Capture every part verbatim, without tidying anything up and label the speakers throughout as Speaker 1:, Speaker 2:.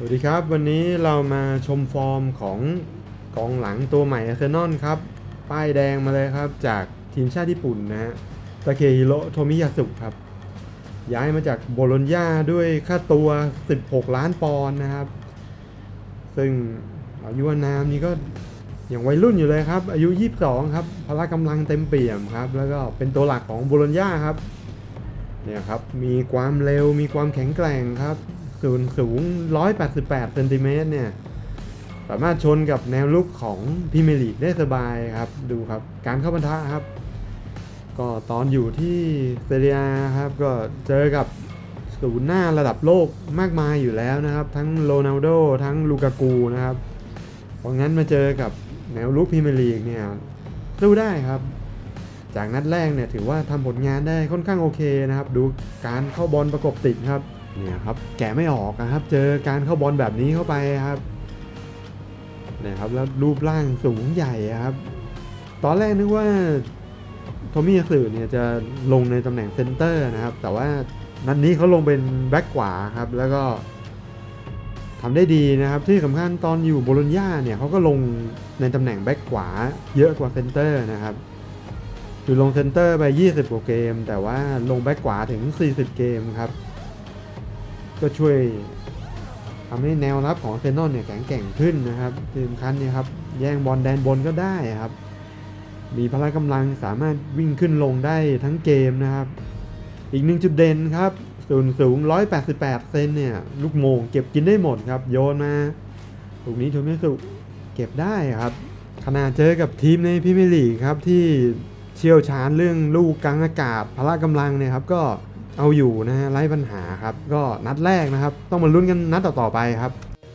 Speaker 1: วัสดีครับวันนี้เรามาชมฟอร์มของกองหลังตัวใหม่อาร์เซนอลครับป้ายแดงมาเลยครับจากทีมชาติญี่ปุ่นนะฮะตาเคฮิโร่โทมิยาสุครับย้ายมาจากโบโลญญาด้วยค่าตัวสิบหกล้านปอนด์นะครับซึ่งอายุอานามนี่ก็อย่างวัยรุ่นอยู่เลยครับอายุยี่สิบสองครับพละกำลังเต็มเปี่ยมครับแล้วก็เป็นตัวหลักของโบโลญญาครับเนี่ยครับมีความเร็วมีความแข็งแกร่งครับส่วนสูงหนึ่งร้อยแปดสิบแปดเซนติเมตรเนี่ยสามารถชนกับแนวลุกของพรีเมียร์ลีกได้สบายครับดูครับการเข้าปะทะครับก็ตอนอยู่ที่เซเรียครับก็เจอกับศูนย์หน้าระดับโลกมากมายอยู่แล้วนะครับทั้งโรนัลโดทั้งลูกากูนะครับเพราะงั้นมาเจอกับแนวลุกพรีเมียร์ลีกเนี่ยสู้ได้ครับจากนัดแรกเนี่ยถือว่าทำผลงานได้ค่อนข้างโอเคนะครับดูการเข้าบอลประกบติดครับเนี่ยครับแกะไม่ออกนะครับเจอการเข้าบอลแบบนี้เข้าไปครับเนี่ยครับแล้วรูปร่างสูงใหญ่ครับตอนแรกนึกว่าโทมิยาสึเนี่ยจะลงในตำแหน่งเซนเตอร์นะครับแต่ว่านัดนี้เขาลงเป็นแบ็คขวาครับแล้วก็ทำได้ดีนะครับที่สำคัญตอนอยู่โบโลญญาเนี่ยเขาก็ลงในตำแหน่งแบ็คขวาเยอะกว่าเซนเตอร์นะครับคือลงเซนเตอร์ไปยี่สิบกว่าเกมแต่ว่าลงแบ็คขวาถึงสี่สิบเกมครับก็ช่วยทำให้แนวรับของเซนนอนเนี่ยแข็งแกร่งขึ้นนะครับที่สำคัญเนี่ยครับแย่งบอลแดนบนก็ได้ครับมีพละกำลังสามารถวิ่งขึ้นลงได้ทั้งเกมนะครับอีกหนึ่งจุดเด่นครับส่วนสูงหนึ่งร้อยแปดสิบแปดเซนเนี่ยลูกโมงเก็บกินได้หมดครับโยนมาลูกนี้โทมิยาสึเก็บได้ครับขณะเจอกับทีมในพรีเมียร์ลีกครับที่เชี่ยวชาญเรื่องลูกกลางอากาศพละกำลังเนี่ยครับก็เอาอยู่นะฮะไร้ปัญหาครับก็นัดแรกนะครับต้องมาลุ้นกันนัดต่อๆไปครับ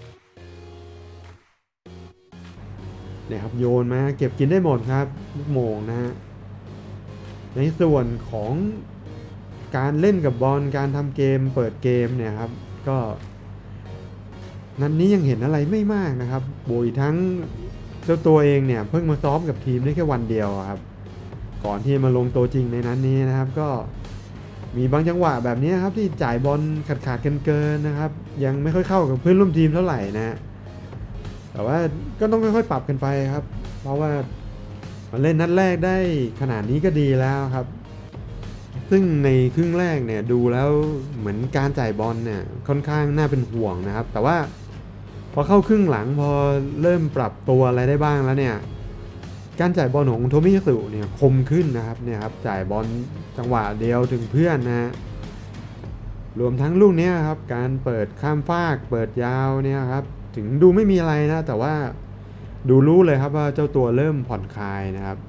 Speaker 1: เนี่ยครับโยนมาเก็บกินได้หมดครับลูกโมงนะฮะในส่วนของการเล่นกับบอลการทำเกมเปิดเกมเนี่ยครับก็นัดนี้ยังเห็นอะไรไม่มากนะครับโบยทั้งเจ้าตัวเองเนี่ยเพิ่งมาซ้อมกับทีมได้แค่วันเดียวครับก่อนที่มาลงตัวจริงในนั้นนี้นะครับก็มีบางจังหวะแบบนี้ครับที่จ่ายบอลขาดขาดเกินๆนะครับยังไม่ค่อยเข้ากับเพื่อนร่วมทีมเท่าไหร่นะแต่ว่าก็ต้องค่อยๆปรับกันไปครับเพราะว่ามาเล่นนัดแรกได้ขนาดนี้ก็ดีแล้วครับซึ่งในครึ่งแรกเนี่ยดูแล้วเหมือนการจ่ายบอลเนี่ยค่อนข้างน่าเป็นห่วงนะครับแต่ว่าพอเข้าครึ่งหลังพอเริ่มปรับตัวอะไรได้บ้างแล้วเนี่ยการจ่ายบอลของโทมิยาสึเนี่ยคมขึ้นนะครับเนี่ยครับจ่ายบอลจังหวะเดียวถึงเพื่อนนะฮะรวมทั้งลูกนี้ครับการเปิดข้ามฟากเปิดยาวเนี่ยครับถึงดูไม่มีอะไรนะแต่ว่าดูรู้เลยครับว่าเจ้าตัวเริ่มผ่อนคลายนะครับ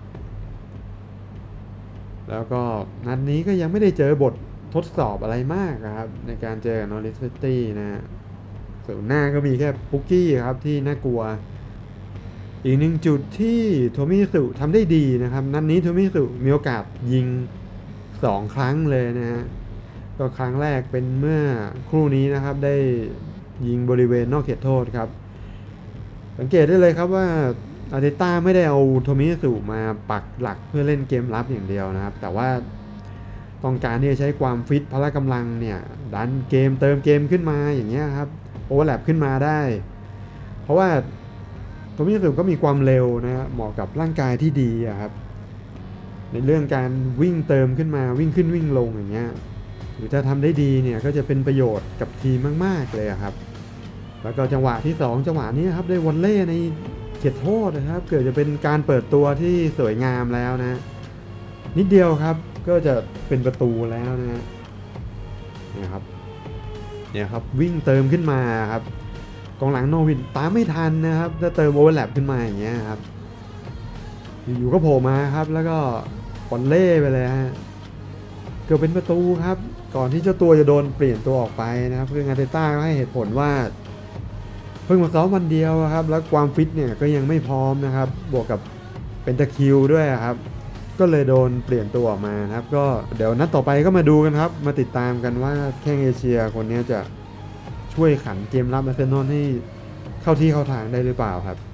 Speaker 1: แล้วก็นัดนี้ก็ยังไม่ได้เจอบททดสอบอะไรมากครับในการเจอกับนอริสซิตี้นะส่วนหน้าก็มีแค่ปุกกี้ครับที่น่ากลัวอีกหนึ่งจุดที่โทมิยาสึทำได้ดีนะครับนัดนี้โทมิยาสึมีโอกาสยิงสองครั้งเลยนะฮะก็ครั้งแรกเป็นเมื่อครู่นี้นะครับได้ยิงบริเวณนอกเขตโทษครับสังเกตได้เลยครับว่าอาร์เตต้าไม่ได้เอาโทมิยาสึมาปักหลักเพื่อเล่นเกมรับอย่างเดียวนะครับแต่ว่าต้องการที่จะใช้ความฟิตพละกำลังเนี่ยดันเกมเติมเกมขึ้นมาอย่างเงี้ยครับโอเวอร์แลปขึ้นมาได้เพราะว่าโทมิยาสึก็มีความเร็วนะเหมาะกับร่างกายที่ดีครับในเรื่องการวิ่งเติมขึ้นมาวิ่งขึ้นวิ่งลงอย่างเงี้ยหรือถ้าทำได้ดีเนี่ยก็จะเป็นประโยชน์กับทีมมากๆเลยครับแล้วก็จังหวะที่สองจังหวะนี้ครับได้วอลเล่ในเขตโทษนะครับเกิดจะเป็นการเปิดตัวที่สวยงามแล้วนะนิดเดียวครับก็จะเป็นประตูแล้วนะเนี่ยครับเนี่ยครับวิ่งเติมขึ้นมาครับกองหลังโนวินตามไม่ทันนะครับจะเติมโอเวอร์แลปขึ้นมาอย่างเงี้ยครับอยู่ๆก็โผล่มาครับแล้วก็วอลเล่ไปเลยฮะเกือบเป็นประตูครับก่อนที่เจ้าตัวจะโดนเปลี่ยนตัวออกไปนะครับคืออาร์เตต้าก็ให้เหตุผลว่าเพิ่งมาซ้อมวันเดียวครับแล้วความฟิตเนี่ยก็ยังไม่พร้อมนะครับบวกกับเป็นตะคิวด้วยครับก็เลยโดนเปลี่ยนตัวออกมานะครับก็เดี๋ยวนัดต่อไปก็มาดูกันครับมาติดตามกันว่าแข้งเอเชียคนนี้จะช่วยขันเกมรับอาร์เซนอลให้เข้าที่เข้าทางได้หรือเปล่าครับ